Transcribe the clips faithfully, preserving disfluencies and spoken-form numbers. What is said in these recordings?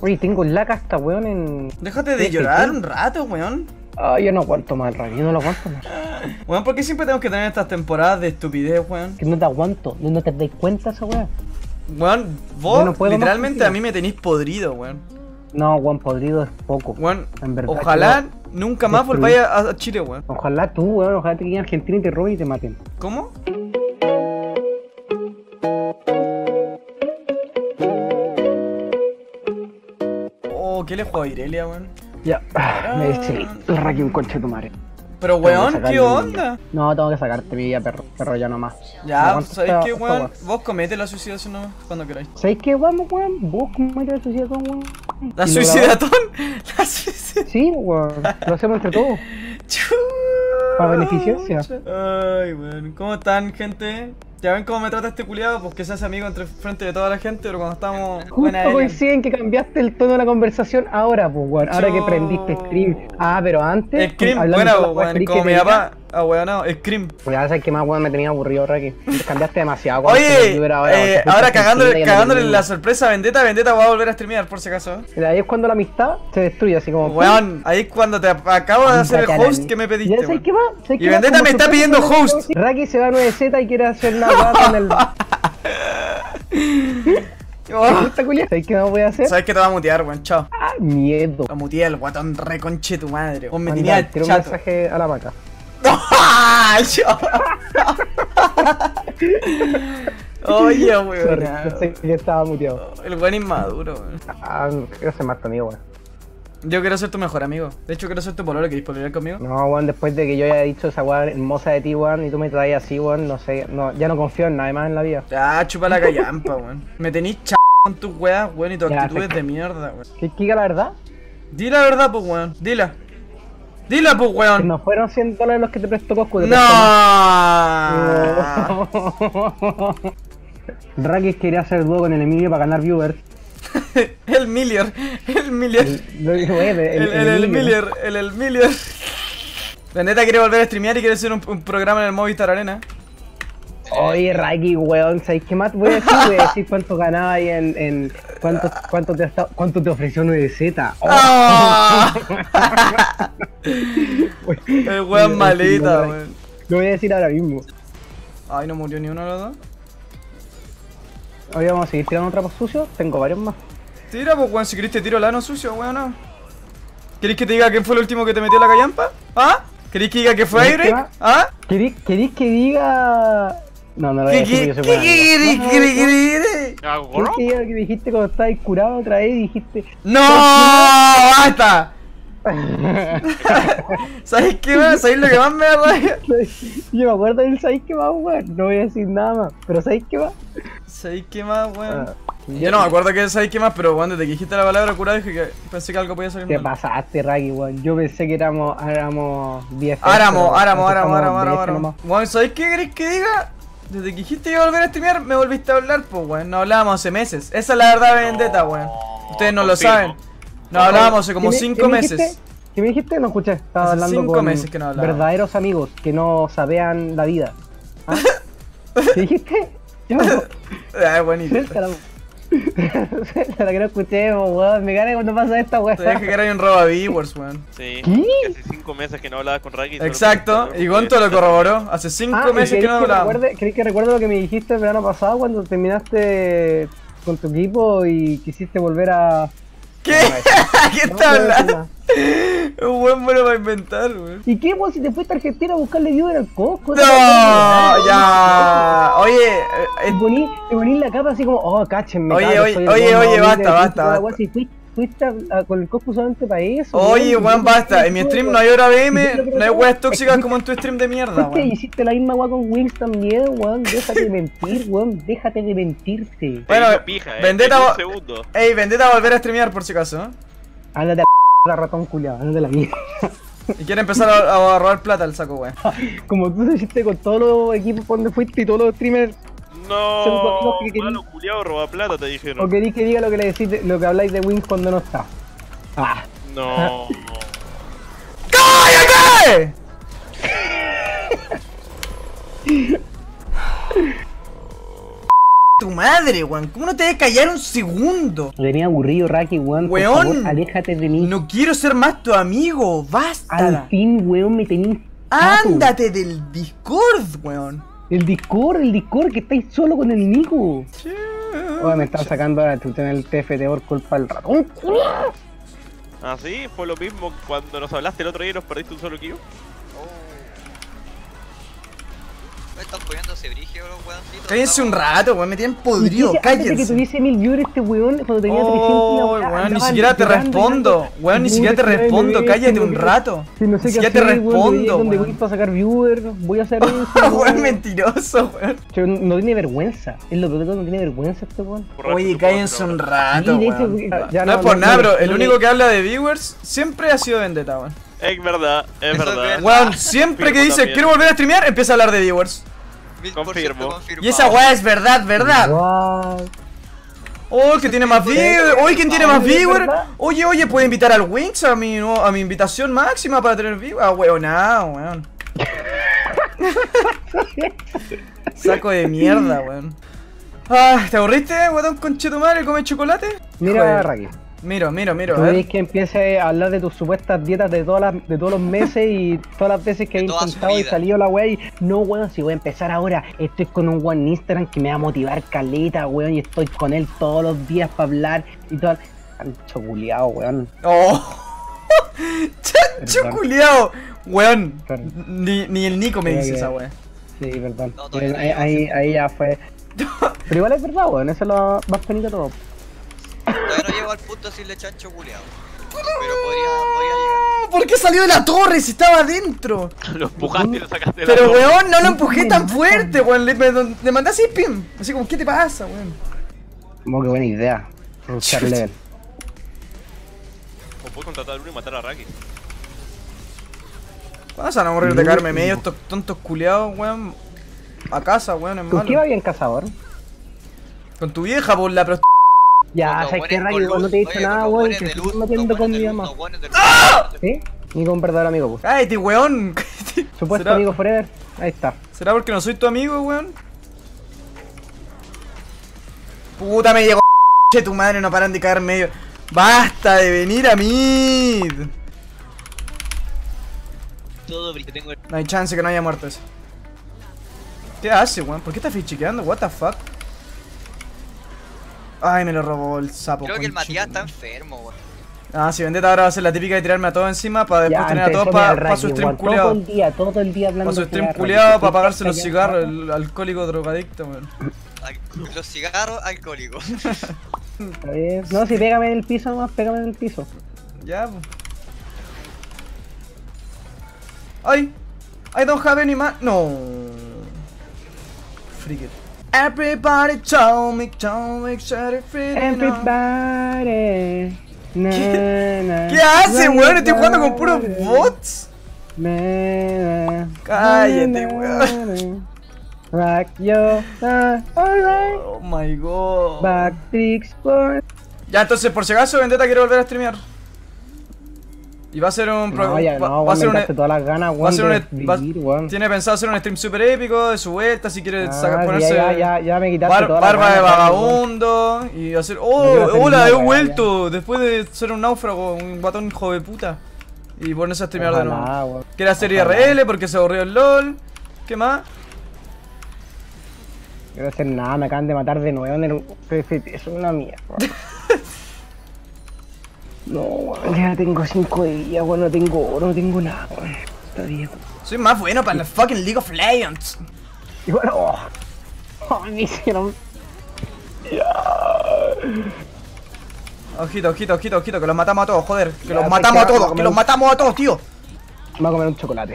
Oye, tengo laca hasta weón en... Déjate de llorar un rato, weón. Ah, yo no aguanto más, Raki, yo no lo aguanto más. Weón, ¿por qué siempre tenemos que tener estas temporadas de estupidez, weón? Que no te aguanto, no, no te das cuenta esa weá. Weón, vos Yo no puedo literalmente más a mí me tenéis podrido, weón. No, weón, podrido es poco. Weón, En verdad, ojalá yo- nunca más destruí. volváis a, a Chile, weón. Ojalá tú, weón, ojalá te queden en Argentina y te roben y te maten. ¿Cómo? Oh, ¿qué le juego a Irelia, weón? Ya, ah, me dice el Raki un conche de tu madre. Pero Tengo que weón, sacarle ¿qué mi onda? vida. No, tengo que sacarte mi vida, perro, perro ya nomás. Ya, No, ¿cuánto ¿sabéis está- qué, esta weón? weá? Vos comete la suicidación nomás cuando queráis. ¿Sabéis qué, weón, weón? Vos comete la suicidación, weón. ¿La Y lo suicidatón? La suicidación. grabamos. Sí, weón, lo hacemos entre todos. Para beneficiarse. Ay, weón. ¿Cómo están, gente? ¿Ya ven cómo me trata este culiado? Pues que se hace amigo entre frente de toda la gente, pero cuando estamos... Buena, Justo Elian. coinciden que cambiaste el tono de la conversación ahora, pues, weón. Ahora que Yo- prendiste Scream. Ah, pero antes. Scream, hablando buena, de todas las weón. weas Como que mi tenía, papá. Ah, weón, no. Scream. Pues ya sabes que más, weón, me tenía aburrido, Raki. Cambiaste demasiado. cuando se Oye, me dio ahora, eh, te ahora fuiste a cagándole, Argentina y ya no cagándole tenía- la sorpresa a Vendetta, Vendetta va a volver a streamear, por si acaso. Mira, ahí es cuando la amistad se destruye, así como. Weón, ahí es cuando te acabo de hacer el Ándate a la host mi- que me ¿Ya pediste, sabes weón. qué va? ¿Sabes Y qué va? Vendetta Como me está sorpresa, pidiendo como host. que Raki se va a nueve Z y quiere hacer la weá con el. Oh. ¿Esta culia? ¿Sabes qué más voy a hacer? Sabes que te va a mutear, weón, chao. Ah, miedo. Lo muteé el guatón reconche tu madre. Vos me Anda, tenías tira un chato. mensaje a la maca. Oye, Sorry, weón. yo sé que estaba muteado. El weón inmaduro, weón. Ah, quiero ser más tu amigo, weón. Yo quiero ser tu mejor amigo. De hecho, quiero ser tu pololo. ¿Querés pololear conmigo? No, weón, después de que yo haya dicho esa weá hermosa de ti, weón, y tú me traes así, weón, no sé, no, ya no confío en nada más en la vida. Ah, chupa la callampa, weón. Me tenís ch con tus weas, weón, y tus Ya, actitudes sé. de mierda, weón. ¿Qué diga la verdad? Di la verdad, pues, weón. Dila. Dila, pues, Que weón. no fueron cien dólares los que te prestó Coscu. te No. prestó más. Rakis quería hacer dúo con el Emilio para ganar viewers. El Millier. El Millier. Lo dijo, weón, El, el, el Millier. El, el Millier. Vendetta quiere volver a streamear y quiere hacer un, un programa en el Movistar Arena. Oye, Raki, weón, ¿sabes qué más te voy a decir? Voy a decir cuánto ganaba ahí en... en cuánto, cuánto, te ha estado- cuánto te ofreció nueve Z. Oh. ¡Ah! El weón maleta, weón. Lo voy a decir ahora mismo. Ay, no murió ni uno de los dos. Hoy vamos a seguir tirando trapos sucios. Tengo varios más. Tira, pues, weón, si querés te tiro el ano sucio, weón, no. ¿Querés que te diga quién fue el último que te metió la callampa? ¿Ah? ¿Querés que diga que fue ¿Querés que Aire? va? ¿Ah? ¿Querís, querís que diga...? No, no lo voy a ¿Qué decir qué porque yo soy qué buen qué amigo. qué qué qué? ¿Hago ¿Querés que diga que dijiste cuando estabas curado otra vez y dijiste... ¡No! ¡Basta! ¿Sabes qué más? ¿Sabes lo que más me da rabia? Yo me acuerdo del ¿sabes qué más, weón? No voy a decir nada más. ¿Pero ¿sabes qué más? ¿Sabes qué más, weón? Ah, Yo no me acuerdo que sabes qué más, pero weón, desde que dijiste la palabra curado dije que pensé que algo podía salir Te mal. pasaste, Raki, weón. Yo pensé que éramos... Éramos B F F. Áramo, pero áramo, nosotros áramo, áramo, somos áramo, B F áramo. nomás. Weón, ¿sabes qué querés que diga? Desde que dijiste que iba a volver a streamear, me volviste a hablar, pues weón. No hablábamos hace meses. Esa es la verdad de Vendetta, weón. Ustedes no lo confirmo. saben. No hablábamos hace como ¿Qué me- cinco qué me meses. dijiste? ¿Qué me dijiste? No escuché. Estaba Hace hablando cinco con meses que no hablaba. verdaderos amigos que no sabean la vida. ¿Ah? ¿Qué dijiste? Yo no. Ay, buenito. Suéltala. Suéltala que no escuchemos, weón. Me gana cuando pasa esta weón. Te dije que era un roba viewers, weón. Sí, ¿Qué? que hace cinco meses que no hablabas con Raki. solo Exacto, porque- y Gonto lo corroboró. Hace cinco Ah, ¿y meses que querés no que hablábamos. recuerde- ¿Querés que recuerde lo que me dijiste el verano pasado cuando terminaste con tu equipo y quisiste volver a... ¿Qué? ¿Qué No, está no voy a decir hablando? nada. Un buen bueno para inventar, weón. ¿Y qué, vos, si te fuiste a Argentina a buscarle viewer al Cosco? No, ya. Oye, eh, Te eh, poní, te poní la capa así como, oh, cáchenme. Oye, cabros, oye, soy el oye, weón más oye, humilde basta, de basta, Twitch y toda la basta. weá. Si fuiste, fuiste a- a- con el Cosco solamente para eso. oye, weón. weón, basta. En mi stream no hay hora B M, no hay weas tóxicas Es como en tu stream de mierda, que weón. hiciste la misma weá con Wings también, weón. Déjate de mentir, weón. Déjate de mentirte. Te Bueno, hizo pija, eh. Vendetta en un va- segundo. Ey, Vendetta va a volver a streamear por si acaso, ¿eh? Ándate a la ratón culiado, ándate a la mierda. Y quiere empezar a, a robar plata al saco, weón. Como tú lo hiciste con todos los equipos por donde fuiste y todos los streamers. Son No, los que querí- malo culiao, roba plata, te ¿O dijeron. queréis que diga lo que le decís, de- lo que habláis de Wings cuando no está? Ah. No. ¡Cállate! tu madre, weón. ¿Cómo no te debes callar un segundo? Me tenía aburrido, Raki, weón. Por Weón. favor, aléjate de mí. No quiero ser más tu amigo. Basta. Al fin, weón, me tenís. chato. Ándate del Discord, weón. El Discord, el Discord, que estáis solo con el Nico. Oye, me están sacando la chucha en el T F T por culpa del ratón. Ah, sí, fue lo mismo cuando nos hablaste el otro día y nos perdiste un solo kill. Me están poniéndose brigio los weoncitos. Cállense un rato, weón. Me tienen podrido. Antes de que Cállense. tuviese mil viewers este weón, cuando tenía trescientos Oh, la weá, weón, ni andaba siquiera te llorando, respondo. llorando. Weón, ni siquiera te Puta, respondo. bebé, Cállate si no un sé- rato. Si no sé Ni qué siquiera te hacer, weón, respondo, donde voy weón. para sacar viewers, voy a hacer eso. Weón, mentiroso, weón. Che, no tiene vergüenza. Es lo peor de todo, no tiene vergüenza este weón. Borracho, Oye, tú puedes cállense un hacer rato, Sí, de hecho, weón. ya No no- es por no- nada, no- pero el no- único que habla de viewers siempre ha sido Vendetta, weón. ahora. Es verdad, es Eso es verdad. verdad. Weón, siempre que Confirmo dice también. quiero volver a streamear, empieza a hablar de viewers. Mil por Confirmo. ciento confirmado. Y esa weá es verdad, verdad. What? Oh, el que tiene más viewers. Oye, ¿quién tiene más ¿Es viewers? verdad? Oye, oye, ¿puede invitar al Wings a mi, no, a mi invitación máxima para tener viewers? Ah, weón, nada, weón. Saco de mierda, weón. Ah, ¿te aburriste, weón, conchetumare, come chocolate? Mira, Joder. Raki. Miro, miro, miro, Tú a querés ver. que empiece a hablar de tus supuestas dietas de, todas las, de todos los meses y todas las veces que he De toda su intentado y vida. salido la wea y no, weón, si voy a empezar ahora, estoy con un weón en Instagram que me va a motivar caleta, weón, y estoy con él todos los días para hablar y todo. Chancho culiao, weón. Oh. Chancho Perdón. culiao. Weón, Perdón. ni, ni el Nico me Creo dice que- esa weá. Sí, perdón. No, todavía no ahí, llegamos. ahí, ahí ya fue. Pero igual es verdad, weón, eso es lo más bonito de todo. Todavía no llego al punto de decirle chancho culeado. Pero podría, podría llegar. ¿Por qué salió de la torre si estaba adentro? Lo empujaste y lo sacaste de la Pero torre. weón, no lo empujé tan fuerte, weón. Le, me- le mandé así, pim. Así como, ¿qué te pasa, weón? Como que buena idea. Rushar level. O puedes contratar a uno y matar a Raki. ¿Cuándo se van a morir de caerme medio estos tontos culiados, weón? A casa, weón, es ¿Con qué va malo. bien cazador? Con tu vieja, por la pro... Ya, Con los sabes que buenos Raki, con igual no te he luz, dicho oye, nada, con los weón, buenos que de estoy luz, metiendo los con buenos mi de mamá. luz, los buenos de luz. ¿Sí? Ni con un verdadero amigo, pues. Cállate, weón. Supuesto ¿Será, amigo forever. Ahí está. ¿Será porque no soy tu amigo, weón? Puta, me llegó. Che, tu madre, no paran de caer medio. Basta de venir a mí. Todo brillo, tengo el... No hay chance que no haya muerto ese. ¿Qué hace, weón? ¿Por qué está fichiqueando? What the fuck? Ay, me lo robó el sapo. Creo que el conchito, Matías está weón. enfermo, weón. Ah, si Vendetta ahora va a ser la típica de tirarme a todo encima para después Ya, tener a todos empezó para mi pa Raki, su stream weón, todo culeado. el día, todo el día hablando. Para su stream weá, Raki, culeado, estoy para apagarse los callado, cigarros, weón. el alcohólico drogadicto, weón. Al- Los cigarros alcohólicos. Está bien. No, si pégame en el piso nomás, pégame en el piso. Ya, pues. Ay, I don't have any man. No. Freak it. Everybody told me, told me, said it free, no. Everybody. Na, na, ¿Qué hace, na, weón? Estoy jugando con puros na, bots. na, na, Cállate, na, weón. na. Rock yo, ah, alright. Oh my god. Back tricks boy. Ya, entonces, por si acaso, Vendetta quiere volver a streamear. Y va a ser un... pro- No, ya va, no, va a weón, ser me un... quitaste todas las ganas, Va a weón, ser de un... va- vivir, weón. tiene pensado hacer un stream super épico de su vuelta, si quiere Ah, saca- sí, ponerse... ya, ya, ya me quitaste bar- todas las barba de ganas, weón. vagabundo y hacer... No ¡Oh! quiero hacer ¡Hola! nada, ¡He weón, vuelto! Después de ser un náufrago, un batón hijo de puta. Y ponerse a streamear de nuevo. Ojalá, weón. Quiere hacer Ojalá. I R L porque se aburrió el LOL. ¿Qué más? No quiero hacer nada, me acaban de matar de nuevo en el P F T, eso es una mierda. No, weón, ya tengo cinco de vida, weón, no tengo oro, no tengo nada, weón. Está bien. Soy más bueno para el fucking League of Legends. Y bueno, oh, oh, me hicieron. Ojito, ojito, ojito, ojito, que los matamos a todos, joder. Que Ya, los pues, matamos a que va- todos, va a que los comer- matamos a todos, tío. Me voy a comer un chocolate.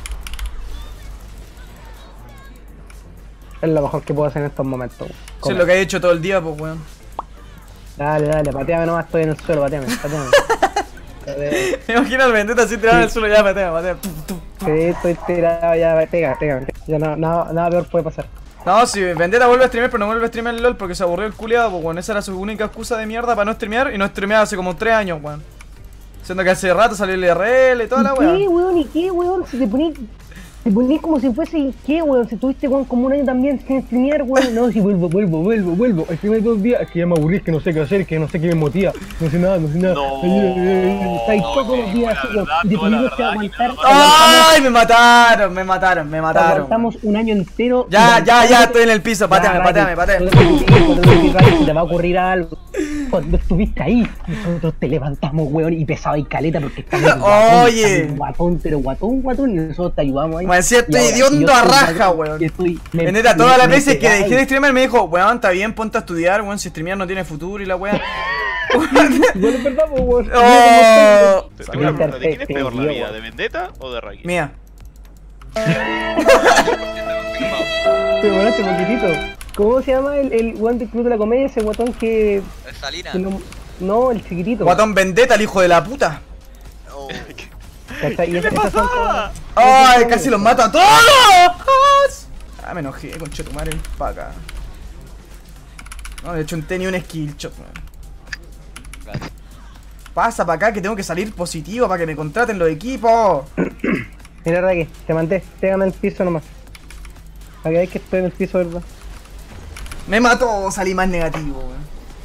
Es lo mejor que puedo hacer en estos momentos. Eso es Comer. lo que he hecho todo el día, pues, weón. Dale, dale, pateame nomás, estoy en el suelo, pateame, pateame. Pateame. Me imagino al Vendetta así tirado en el suelo, ya, patea, patea. Sí, estoy tirado ya, pega, pega. Ya no, nada, nada peor puede pasar. No, si Vendetta vuelve a streamear, pero no vuelve a streamear el LOL porque se aburrió el culiado, pues, weón. Esa era su única excusa de mierda para no streamear y no streameaba hace como tres años, weón. Siendo que hace rato salió el I R L y toda la ¿Y qué, weón. weón? ¿Y qué, weón? Si te poní Te ponís como si fuese, ¿qué, weón? Si tuviste, weón, como un año también sin streamear, weón. No, si vuelvo, vuelvo, vuelvo, vuelvo. El primer dos días, es que ya me aburrí, es que no sé qué hacer, es que no sé qué me motiva. No sé nada, no sé nada. No. Estáis No, todos los días la así, verdad, weón. Y te toda la tuvimos que verdad, aguantar. y te nada aguantamos- ¡Ay! Me mataron, me mataron, me te mataron. aguantamos un año entero. Ya, ya, ya, estoy en el Ya, piso. Pateame, Raki, pateame, pateame. no te preocupes, no te preocupes, Raki, si te va a ocurrir algo. Cuando estuviste ahí, nosotros te levantamos, weón, y pesaba y caleta porque estabas guatón, Oye. estabas guatón, pero guatón, guatón, y nosotros te ayudamos ahí. Me decía, Y estoy ahora, hediondo si yo a estoy raja, guatón, weón. y estoy- me- Vendetta, me- todas las me veces que pegáis. dejé de streamer me dijo, weón, está bien, ponte a estudiar, weón, si streamear no tiene futuro y la weón. Bueno, es verdad, pues, weón. Oh, Te tengo una pregunta, ¿de quién es Te- peor te la dio, vida? weón. ¿De Vendetta o de Raki? mía. Te demoraste poquitito. ¿Cómo se llama el, el weón del Club de la Comedia? Ese guatón que... Salina. que no, no, el chiquitito. Guatón Vendetta, el hijo de la puta. Oh, ¿Cachai? Y esas- esas son todas- ¡Ay, casi los mato a todos! Ah, me enojé, conchetumare, pa' acá. No, de hecho un tenía un skill shot, weón. gracias. Pasa para acá que tengo que salir positivo para que me contraten los equipos. Mira, Raki, te mandé, pégame el piso nomás. Para que veáis que estoy en el piso, ¿verdad? Me mató, salí más negativo, weón.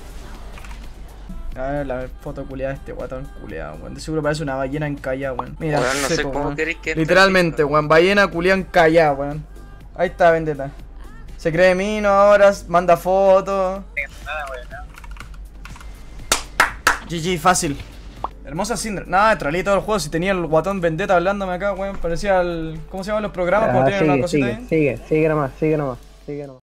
A ver, la foto culeada de este guatón culeado, weón. De seguro parece una ballena encallada, weón. Mira, Weón, no sé seco, cómo weón. queréis que entre Literalmente, así, weón. Ballena culeada encallada, weón. Ahí está, Vendetta. Se cree mino ahora, manda fotos. G G, fácil. Hermosa Syndra. Nada, trolé todo el juego. Si tenía el guatón Vendetta hablándome acá, weón. Parecía el. ¿Cómo se llaman los programas? Cuando Ah, tienen una sigue, cosita sigue, ahí. sigue, sigue nomás, sigue nomás, sigue nomás.